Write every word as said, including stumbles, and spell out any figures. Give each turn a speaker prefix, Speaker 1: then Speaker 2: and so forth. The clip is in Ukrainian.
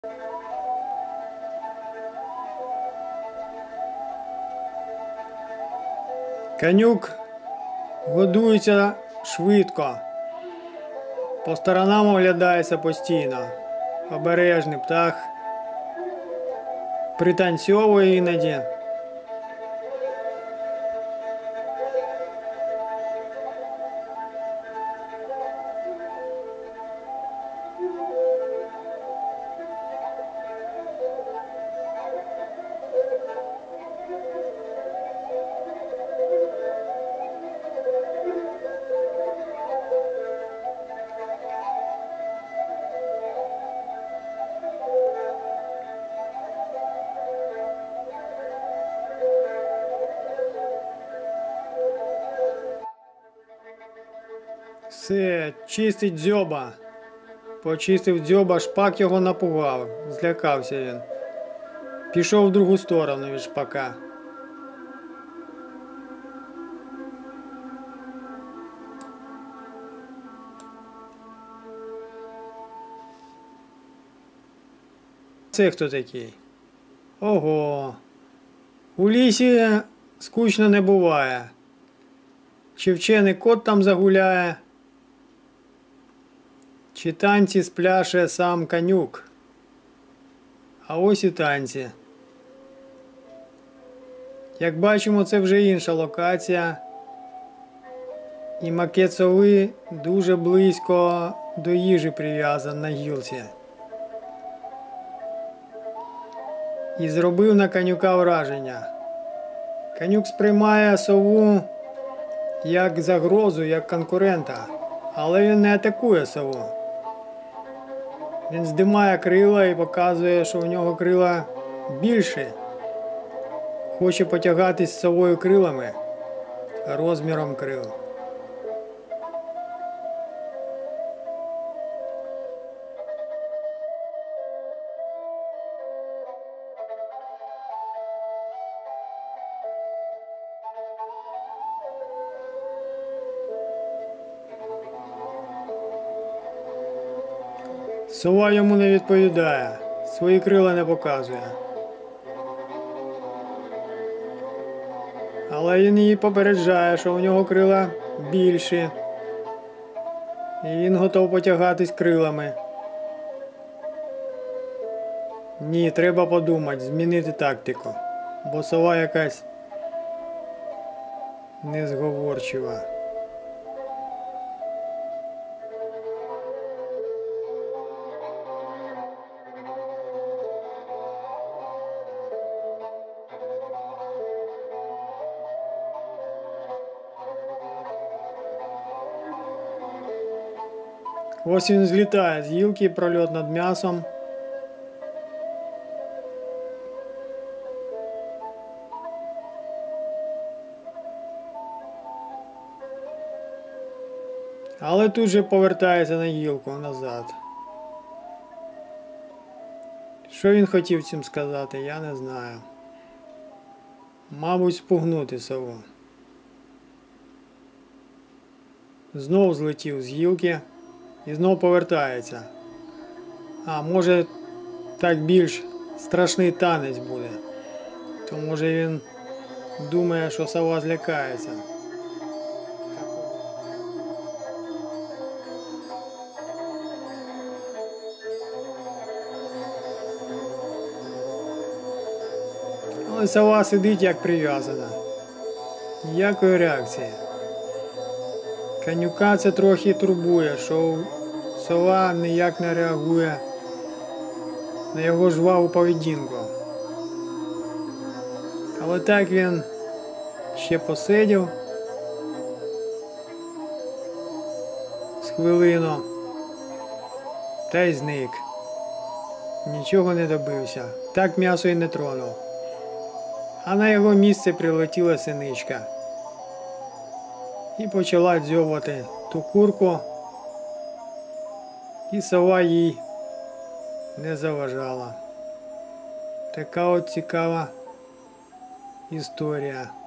Speaker 1: Канюк годується швидко, по сторонам оглядається постійно. Обережний птах, пританцьовує іноді. Все, чистить дзьоба. Почистив дзьоба, шпак його напугав. Злякався він. Пішов в другу сторону від шпака. Це хто такий? Ого. У лісі скучно не буває. Чи вчений кот там загуляє, чи танці спляше сам Канюк. А ось і танці. Як бачимо, це вже інша локація. І макет сови дуже близько до їжі прив'язаний на гілці. І зробив на Канюка враження. Канюк сприймає сову як загрозу, як конкурента. Але він не атакує сову. Він здимає крила і показує, що у нього крила більші. Хоче потягатись з совою крилами, розміром крил. Сова йому не відповідає, свої крила не показує. Але він її попереджає, що у нього крила більші. І він готов потягатись крилами. Ні, треба подумати, змінити тактику. Бо сова якась незговорчива. Ось він злітає з гілки, прольот над м'ясом. Але тут же повертається на гілку назад. Що він хотів цим сказати, я не знаю. Мабуть, спугнути сову. Знов злетів з гілки. І знову повертається. А може так більш страшний танець буде. То може він думає, що сова злякається. Але сова сидить як прив'язана. Ніякої реакції. Канюка це трохи турбує, що сова ніяк не реагує на його жваву поведінку. Але так він ще посидів з хвилину та й зник. Нічого не добився. Так м'ясо і не тронув. А на його місце прилетіла синичка. І почала дзьобати ту курку, і сова їй не заважала. Така от цікава історія.